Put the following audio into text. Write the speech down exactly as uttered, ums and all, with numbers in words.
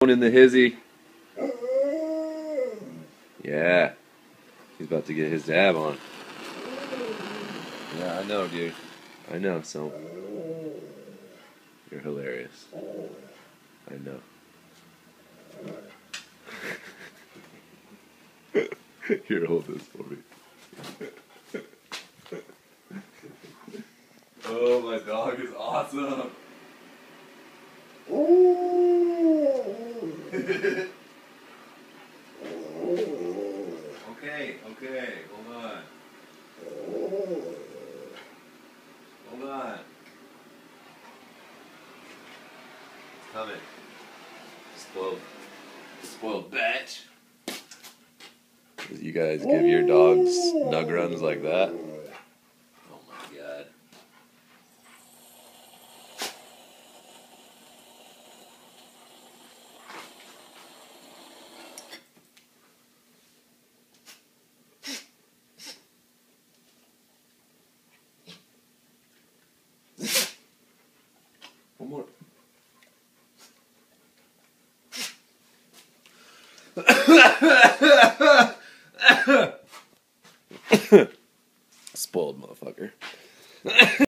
In the hizzy. Yeah. He's about to get his dab on. Yeah, I know, dude. I know, so. You're hilarious. I know. Here, hold this for me. Oh, my dog is awesome. Okay, okay, hold on. Hold on. It's coming. Spoiled. Spoiled batch. You guys give your dogs nug runs like that? Oh my god. One more. Spoiled motherfucker.